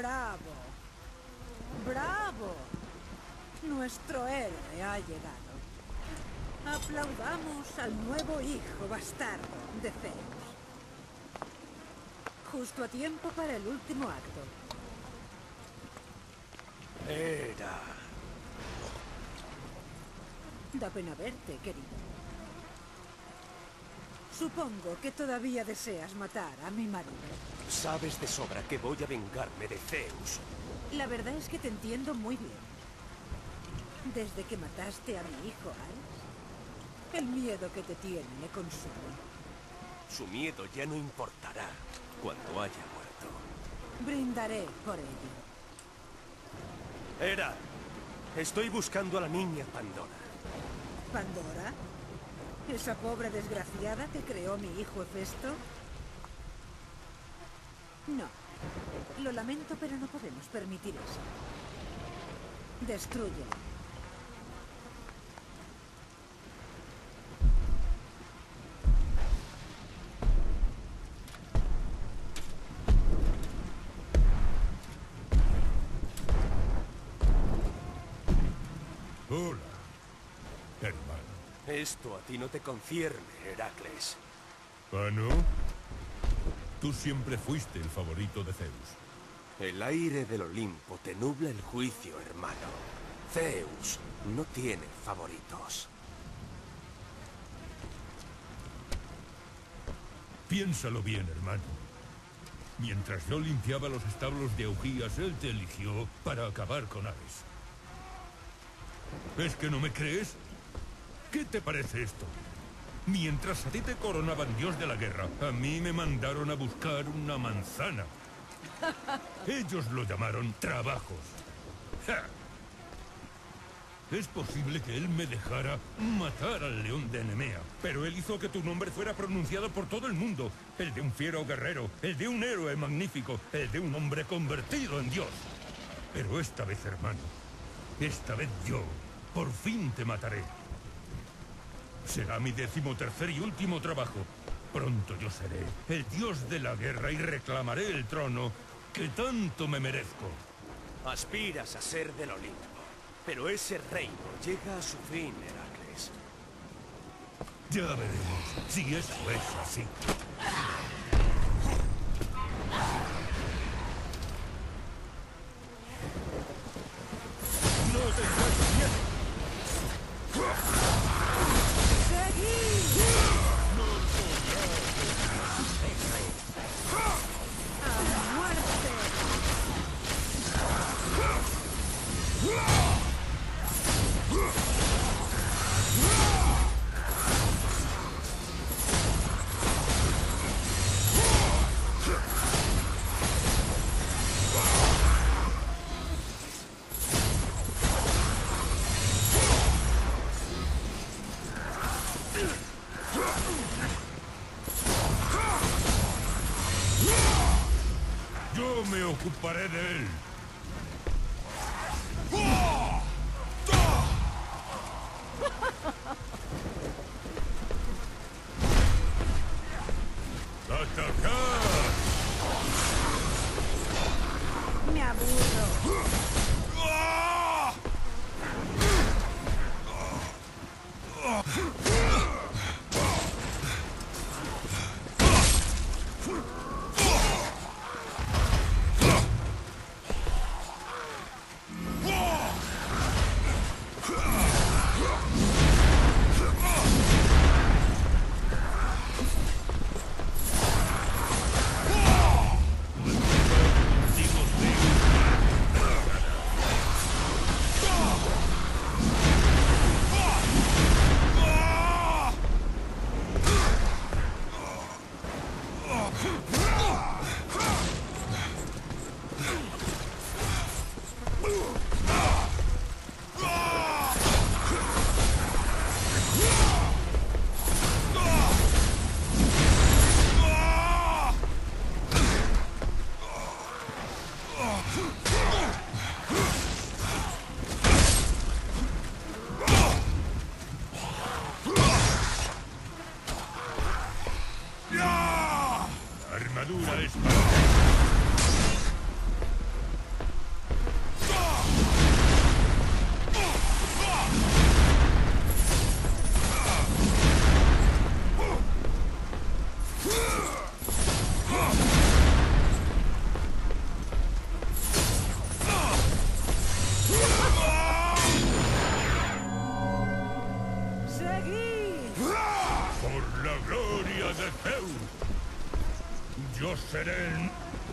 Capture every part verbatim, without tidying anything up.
Bravo. Bravo. Nuestro héroe ha llegado. Aplaudamos al nuevo hijo bastardo de Zeus. Justo a tiempo para el último acto. Hera. Da pena verte, querido. Supongo que todavía deseas matar a mi marido. Sabes de sobra que voy a vengarme de Zeus. La verdad es que te entiendo muy bien. Desde que mataste a mi hijo, Ares, el miedo que te tiene me consume. Su miedo ya no importará cuando haya muerto. Brindaré por ello. Hera, estoy buscando a la niña Pandora. ¿Pandora? ¿Esa pobre desgraciada que creó mi hijo Hefesto? No. Lo lamento, pero no podemos permitir eso. Destrúyela. Hola, hermano. Esto a ti no te concierne, Heracles. ¿Ah, no? Tú siempre fuiste el favorito de Zeus. El aire del Olimpo te nubla el juicio, hermano. Zeus no tiene favoritos. Piénsalo bien, hermano. Mientras yo limpiaba los establos de Augías, él te eligió para acabar con Ares. ¿Es que no me crees? ¿Qué te parece esto? Mientras a ti te coronaban dios de la guerra, a mí me mandaron a buscar una manzana. Ellos lo llamaron trabajos. ¡Ja! Es posible que él me dejara matar al león de Nemea, pero él hizo que tu nombre fuera pronunciado por todo el mundo. El de un fiero guerrero, el de un héroe magnífico, el de un hombre convertido en dios. Pero esta vez, hermano, esta vez yo, por fin te mataré. Será mi decimotercer y último trabajo. Pronto yo seré el dios de la guerra y reclamaré el trono que tanto me merezco. Aspiras a ser del Olimpo, pero ese reino llega a su fin, Heracles. Ya veremos si eso es así. ¡No tengáis miedo! Yo me ocuparé de él. ¡Atacar! Me aburro. Por la gloria de Zeus, yo seré el...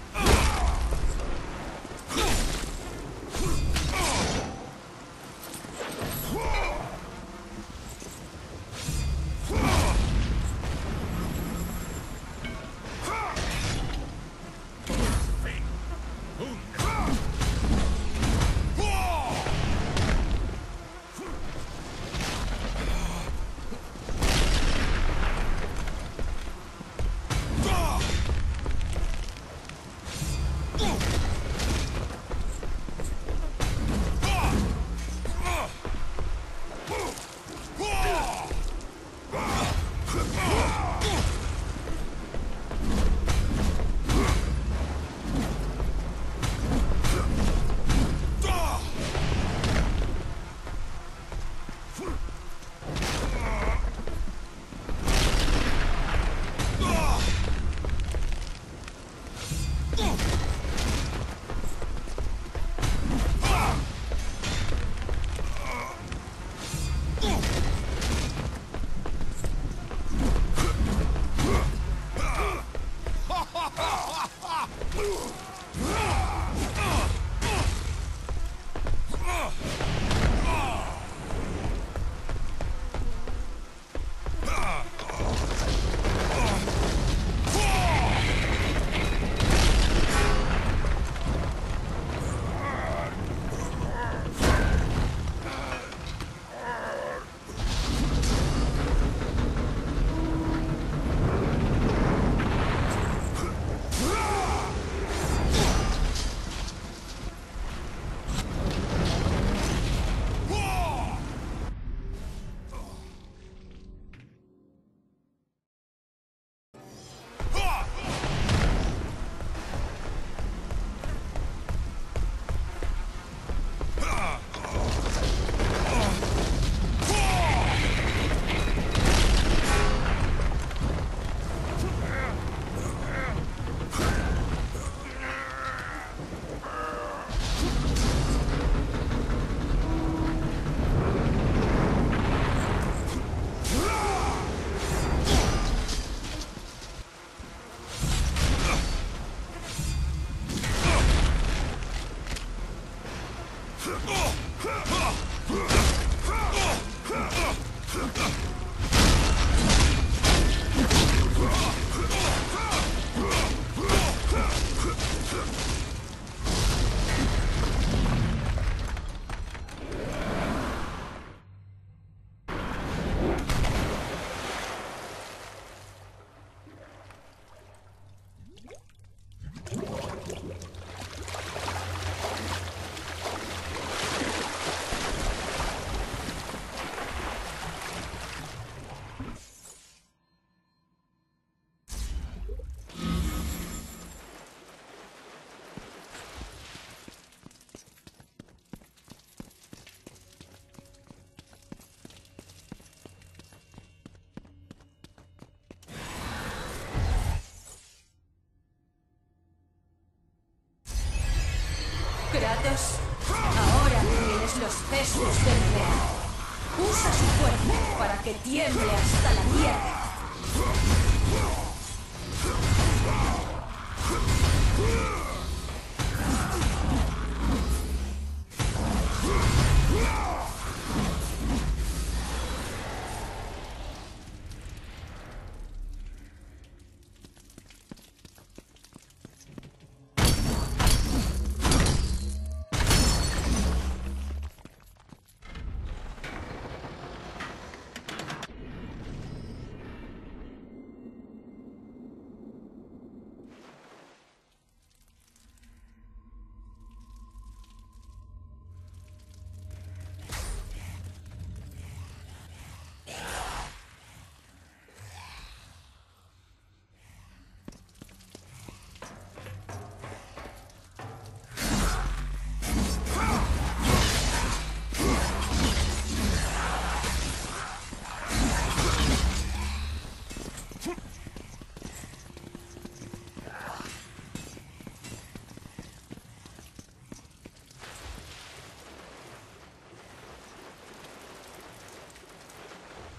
Kratos, ahora tienes los cestos del rey. Usa su fuerza para que tiemble hasta la tierra.